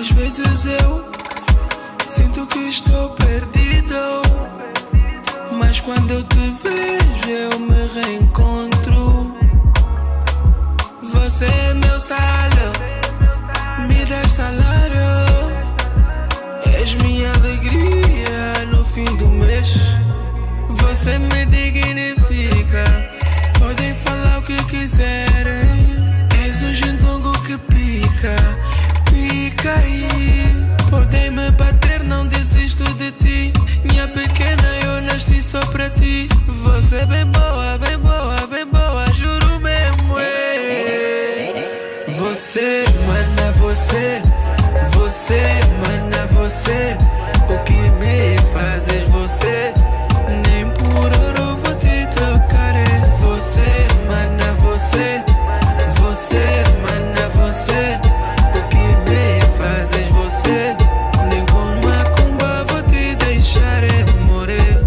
Às vezes eu sinto que estou perdido, mas quando eu te vejo eu me reencontro. Você é meu salão, me dá salário, és minha alegria no fim do mês. Você me dignifica, podem falar o que quiserem. És um juntongo que pica, pica aí. Podem me bater, não desisto de ti. Minha pequena, eu nasci só pra ti. Você é bem boa, bem boa, bem boa, juro mesmo. Você, mana, você, você, mana, você. O que me fazes você? Nem por ouro vou te trocar. Você, mana, você, você, mana, você. O que me fazes você? Nem com macumba vou te deixar morrer.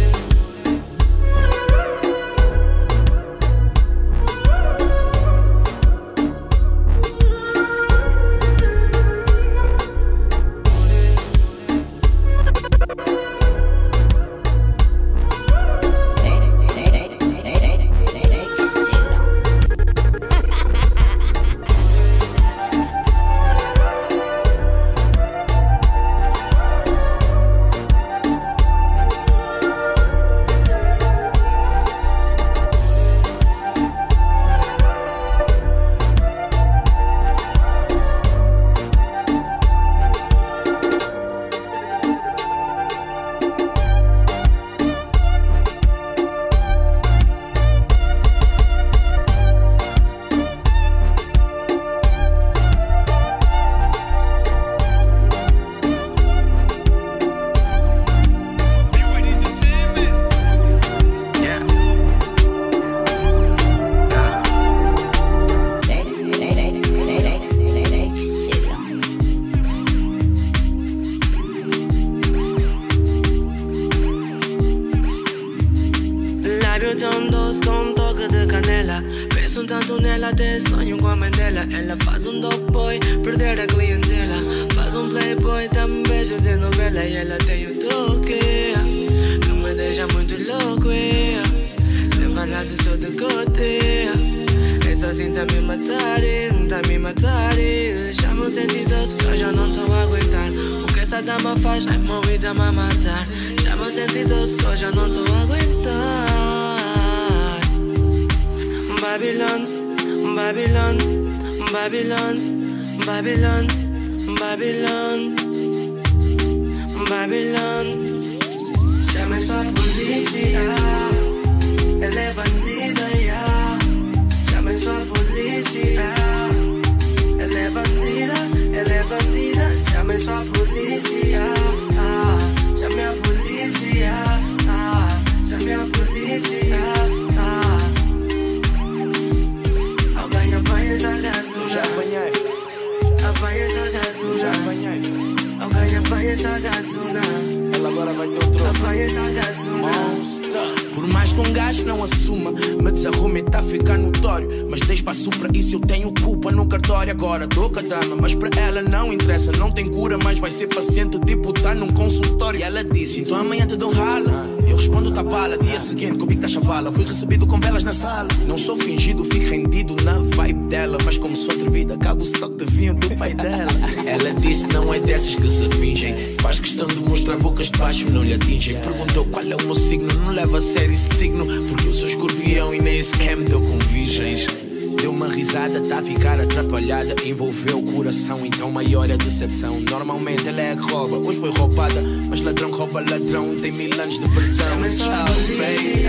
Por mais que um gajo não assuma, me desarrume tá a ficar notório. Mas dei espaço para isso, eu tenho culpa no cartório. Agora dou a dama, mas para ela não interessa. Não tem cura, mas vai ser paciente de botar num consultório. E ela disse, então amanhã te dou rala. Eu respondo, tá bala. Dia seguinte, com o bico da chavala, fui recebido com velas na sala. Não sou fingido, fico rendido na vibe dela. Mas como sou atrevida, acabo o estoque de vinho do pai dela. Ela disse, não é dessas que se fingem. Faz questão de mostrar bocas de baixo, não lhe atingem. Perguntou qual é o meu signo, não leva a sério esse signo. Porque eu sou escorpião e nem sequer me dou com virgens. Deu uma risada, tá a ficar atrapalhada. Envolveu o coração, então maior a decepção. Normalmente ela é que rouba, hoje foi roubada. Mas ladrão rouba ladrão, tem 1000 anos de perdão. Tchau, baby.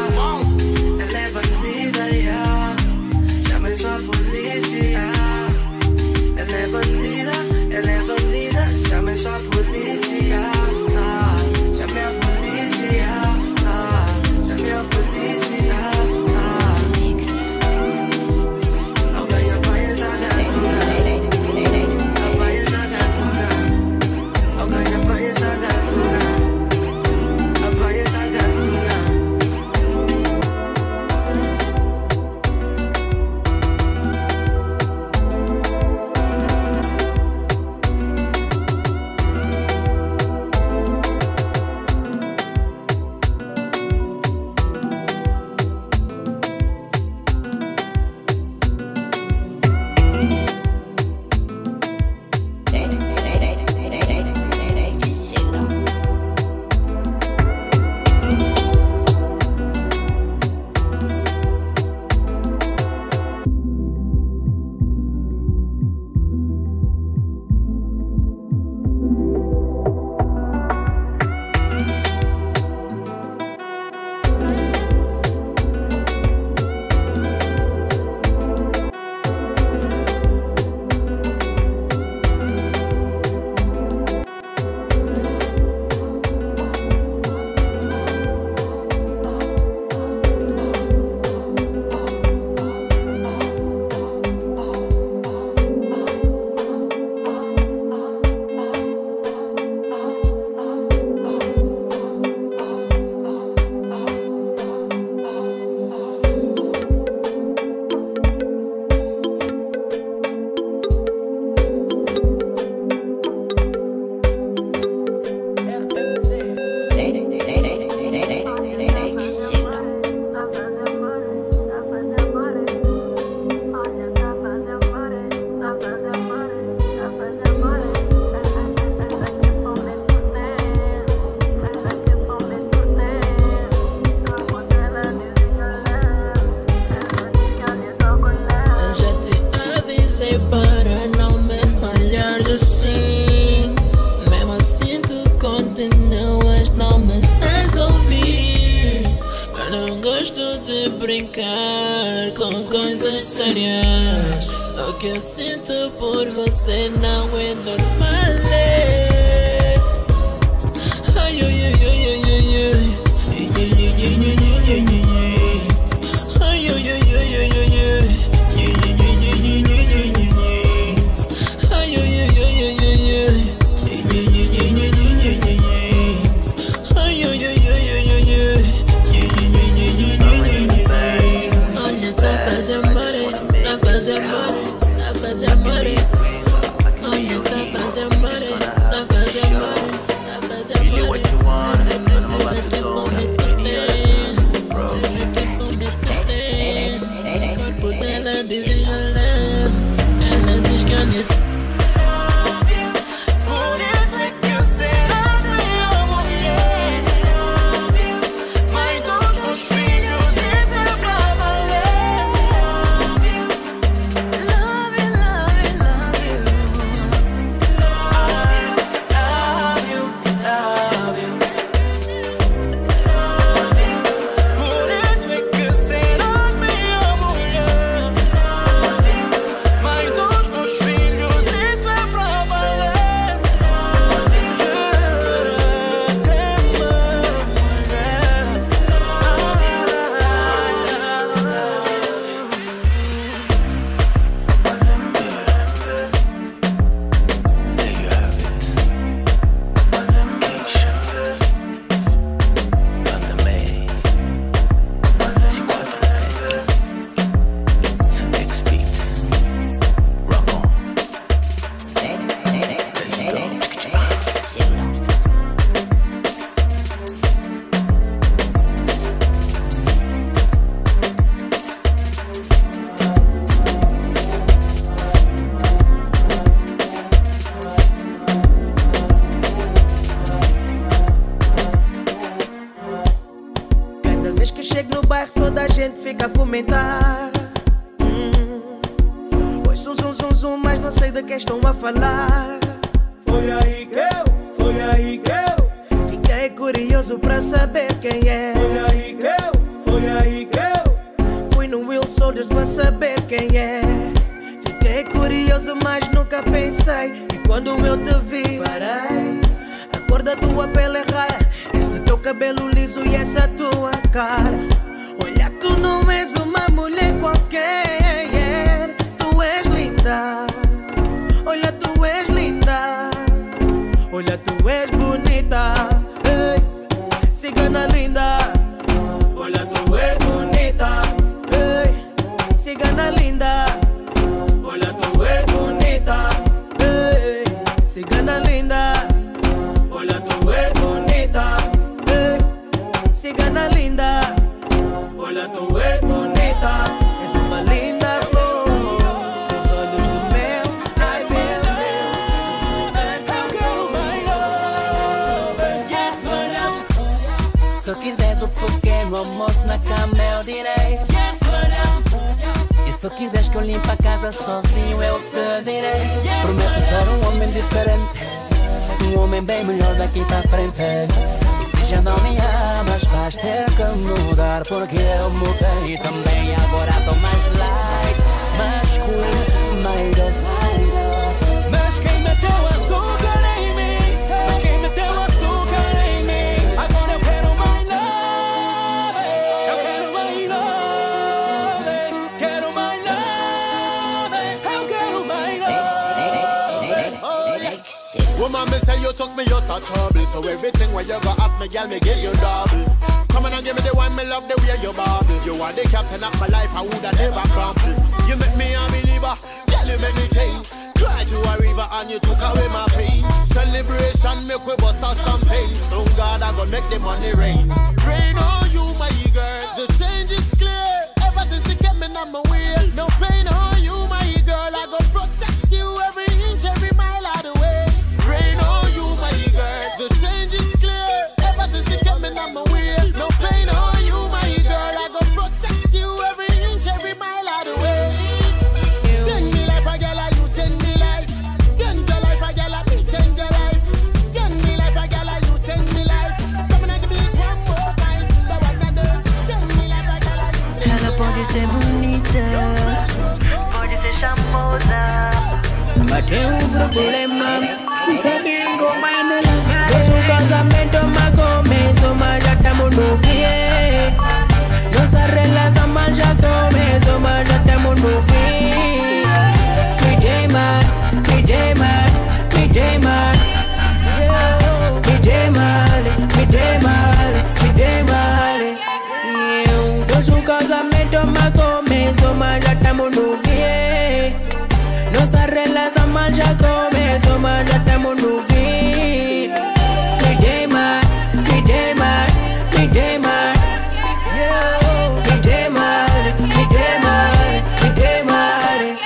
Ela é bandida, yeah. Chama só a polícia. Ela é bandida, chama só a polícia. Chame a polícia. Chame a polícia. Alguém apanha essa gatuna. Apanha essa gatuna. Alguém apanha essa gatuna. Apanha essa gatuna. de brincar com coisas sérias. O que eu sinto por você não é normal. Ai, ai, ai, ai, ai, ai, ai. Ai, ai, ai, ai, ai, ai, ai. Fica a comentar. Oi, zum, mas não sei de que estão a falar. Foi aí que eu fiquei curioso pra saber quem é. Foi aí que eu fui no Will Soldiers pra saber quem é. Fiquei curioso, mas nunca pensei. E quando eu te vi, parei. A cor da tua pele é rara, esse teu cabelo liso e essa tua cara. Olha, tu não és uma mulher qualquer. Tu és linda. Olha, tu és linda. Olha, tu és bonita. Ei, cigana linda. Olha, tu és bonita. Ei, cigana linda. Olha, tu és bonita. Ei, cigana linda. Olha, tu és bonita. Ei, cigana linda. Olha, tu és bonita, és uma linda flor. Os olhos do meu, ai meu Deus. Eu quero mais love, yes madame. Se quiseres o pequeno almoço na cama eu direi yes madame. E se quiseres que eu limpe a casa sozinho eu te direi. Prometo ser um homem diferente, um homem bem melhor daqui pra frente. Já não me amas, vais ter que mudar, porque eu mudei também. Agora tô mais light, mais cool, mais doce. Mas quem meteu açúcar em mim? Mas quem meteu açúcar em mim? Agora eu quero mais love. Eu quero mais love. Quero mais love. Eu quero mais love. Woman, me say you took me out of trouble. So everything where you go ask me, girl, me give you double. Come on and give me the one, me love the way you bubble. You are the captain of my life, I woulda never crumble. You make me a believer, girl, you make me change. Cry to a river and you took away my pain. Celebration, make we bust a champagne. So God, I gonna make the money rain. Rain on you, my girl, the change is clear. Ever since you came in on my wheel. No pain on you, my girl, I gonna protect you every inch, every mile of the way. Rain on you, my girl, the change is clear. Ever since you came in on my wheel. No pain on you, my girl, I gonna protect you every inch, every mile of the way. Change me life, a girl, you change me life. Change your life, a girl, me change your life. Change me life, a girl, you change me life. Come on and give me it one more time. The one that does. Pode ser bonita, pode ser charmosa, mas tem um problema. Nosso casamento mas começou, mas já estamos no fim. Nossa relação mas já começou, mas já estamos no fim. DJ Man, DJ Man, DJ Man, DJ Mali, DJ Mali, DJ Mali. Nosso casamento mas começou, mas já estamos no fim. Nossa relação mas já começou, mas já estamos no fim. DJ Man, DJ Man, DJ Man, DJ Mali, DJ Mali, DJ Mali.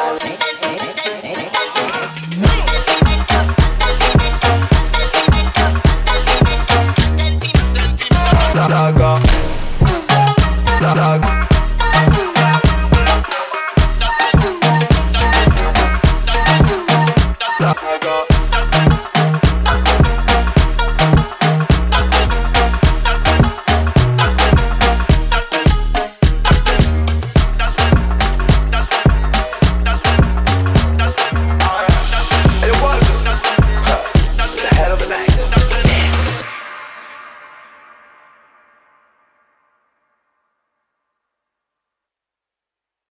Darling.